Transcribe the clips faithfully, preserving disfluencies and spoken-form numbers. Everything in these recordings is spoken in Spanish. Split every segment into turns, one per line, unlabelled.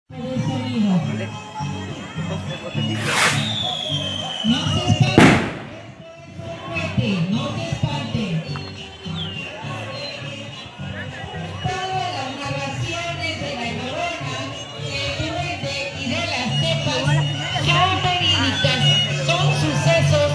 El sonido. No se espanten, no se espanten. Todas las narraciones de la Llorona, del duende y de las cepas son verídicas, son sucesos.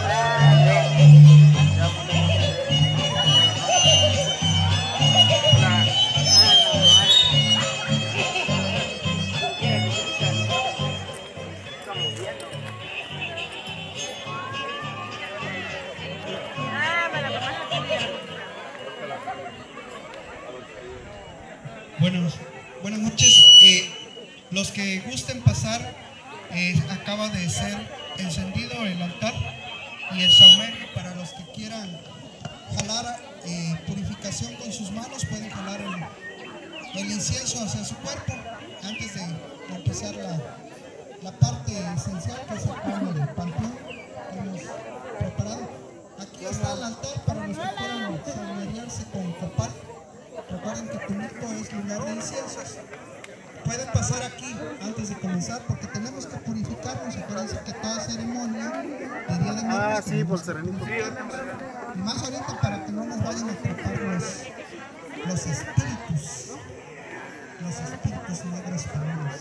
Buenos, buenas noches. Eh, los que gusten pasar, eh, acaba de ser encendido el altar y el saumerio. Para los que quieran jalar eh, purificación con sus manos, pueden jalar el, el incienso hacia su cuerpo antes de empezar la, la parte esencial, que es el pan del panteón que hemos preparado. Aquí está el altar para los que quieran saumeriarse con copal. Recuerden que Tumilco es lugar de inciensos. Pueden pasar aquí antes de comenzar porque tenemos que purificarnos. Acuérdense que toda ceremonia de Día de Muertos.
Ah, sí, por serenito.
Y más ahorita para que no nos vayan a atrapar los, los espíritus. Los espíritus negros familiares.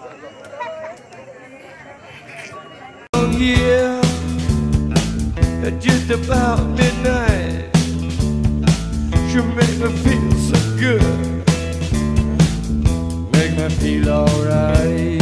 Oh yeah, at just about midnight, you make me feel so good, make me feel alright.